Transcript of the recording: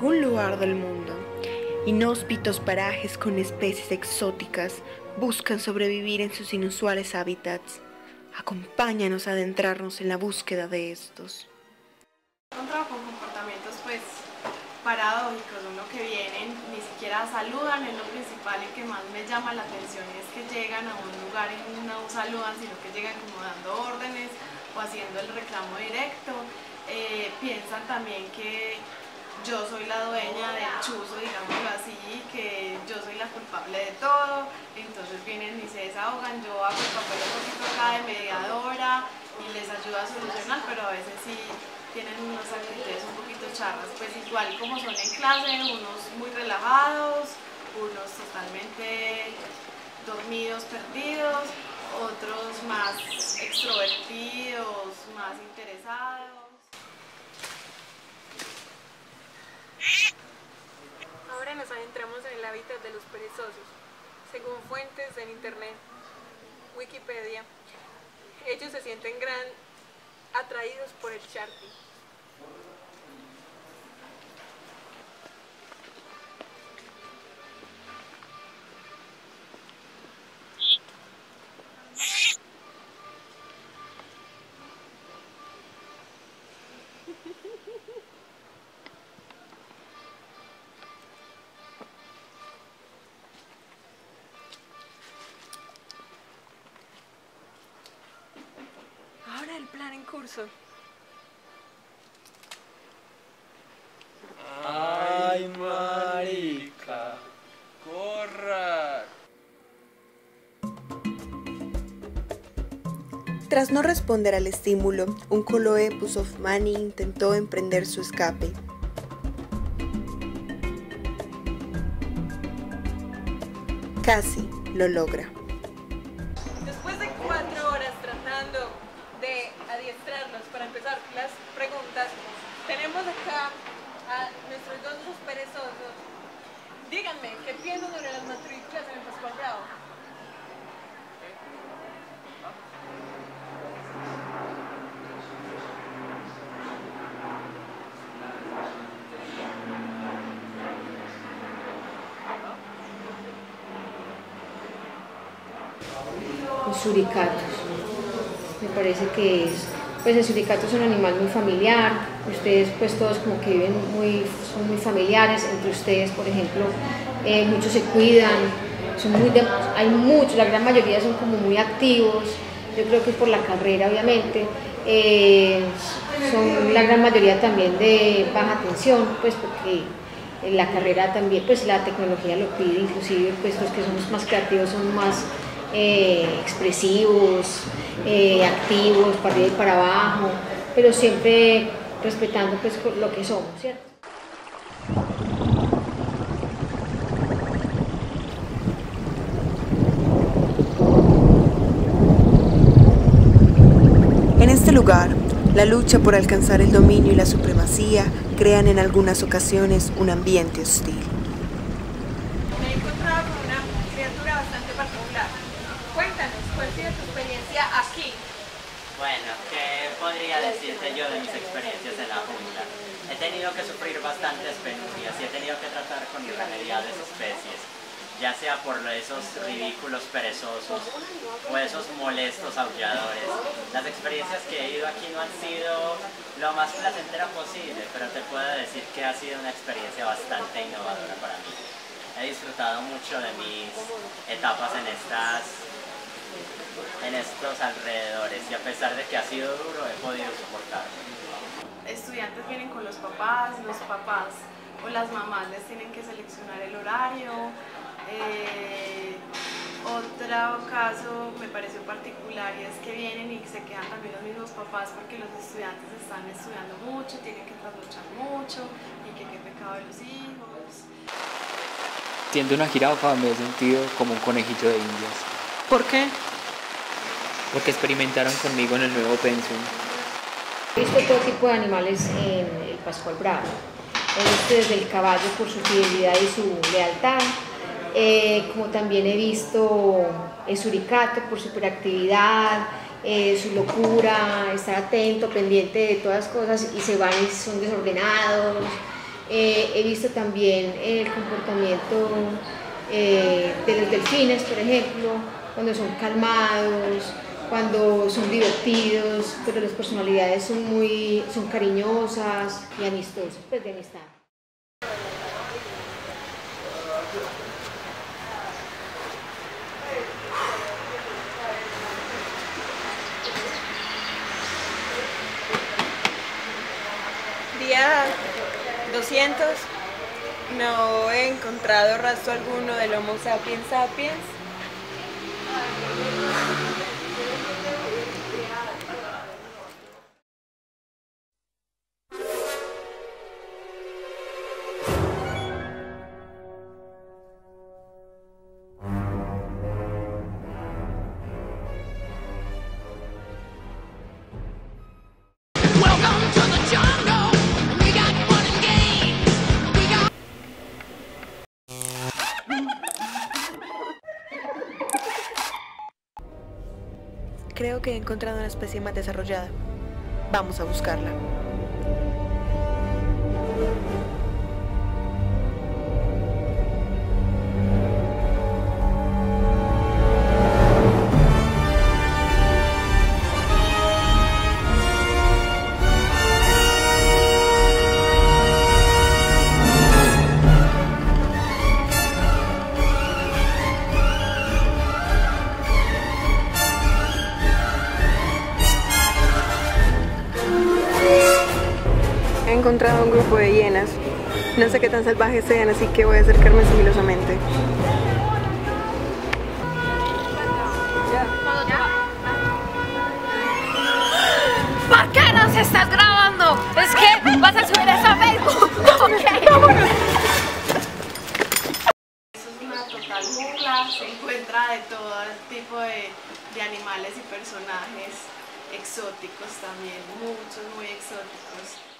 algún lugar del mundo, inhóspitos parajes con especies exóticas buscan sobrevivir en sus inusuales hábitats. Acompáñanos a adentrarnos en la búsqueda de estos. Encontrado con comportamientos paradójicos, uno que vienen, ni siquiera saludan, es lo principal y que más me llama la atención, es que llegan a un lugar y no saludan, sino que llegan como dando órdenes o haciendo el reclamo directo. Piensan también que yo soy la dueña del chuzo, digámoslo así, que yo soy la culpable de todo, entonces vienen y se desahogan, yo hago el papel un poquito acá de mediadora y les ayudo a solucionar, pero a veces sí tienen unas actitudes un poquito charras, pues igual como son en clase, unos muy relajados, unos totalmente dormidos, perdidos, otros más extrovertidos, más interesados. Ahora nos adentramos en el hábitat de los perezosos. Según fuentes en internet, Wikipedia, ellos se sienten atraídos por el charqui. Ahora el plan en curso. ¡Ay, marica! ¡Corra! Tras no responder al estímulo, un Coloepus of Mani intentó emprender su escape. Casi lo logra. Después de 4 horas tratando de adiestrarlos para empezar las preguntas, tenemos acá a nuestros dos perezosos. Díganme, ¿qué piensan sobre las matrículas en el Pascual Bravo? Los suricatos, me parece que pues el suricato es un animal muy familiar, ustedes pues todos como que viven son muy familiares, entre ustedes por ejemplo, muchos se cuidan, hay muchos, la gran mayoría son como muy activos, yo creo que es por la carrera obviamente, son la gran mayoría también de baja tensión, pues porque en la carrera también pues la tecnología lo pide, inclusive pues los que somos más creativos son más expresivos, activos, para arriba y para abajo, pero siempre respetando pues lo que somos, ¿cierto? En este lugar, la lucha por alcanzar el dominio y la supremacía crean en algunas ocasiones un ambiente hostil. Me he encontrado con una criatura bastante particular. Cuéntanos, ¿cuál ha sido tu experiencia aquí? Bueno, ¿qué podría decirte yo de mis experiencias en la jungla? He tenido que sufrir bastantes penurias y he tenido que tratar con irremediables especies, ya sea por esos ridículos perezosos o esos molestos aulladores. Las experiencias que he ido aquí no han sido lo más placentera posible, pero te puedo decir que ha sido una experiencia bastante innovadora para mí. He disfrutado mucho de mis etapas en estos alrededores y a pesar de que ha sido duro he podido soportarlo. Estudiantes vienen con los papás o las mamás les tienen que seleccionar el horario. Otro caso me pareció particular y es que vienen y se quedan también los mismos papás porque los estudiantes están estudiando mucho, tienen que trasnochar mucho y que qué pecado de los hijos. Siendo una jirafa me he sentido como un conejillo de indias. ¿Por qué? Porque experimentaron conmigo en el nuevo pensum. He visto todo tipo de animales en el Pascual Bravo. He visto desde el caballo por su fidelidad y su lealtad, como también he visto el suricato por su hiperactividad, su locura, estar atento, pendiente de todas las cosas y se van y son desordenados. He visto también el comportamiento de los delfines, por ejemplo, cuando son calmados, cuando son divertidos, pero las personalidades son cariñosas y amistosas, pues de amistad. Día 200, no he encontrado rastro alguno del Homo sapiens sapiens. Creo que he encontrado una especie más desarrollada. Vamos a buscarla. He encontrado un grupo de hienas. No sé qué tan salvajes sean, así que voy a acercarme sigilosamente. ¿Por qué nos estás grabando? Es que vas a subir eso a Facebook. Eso es una total jungla, se encuentra de todo tipo de animales y personajes exóticos también, muchos muy exóticos.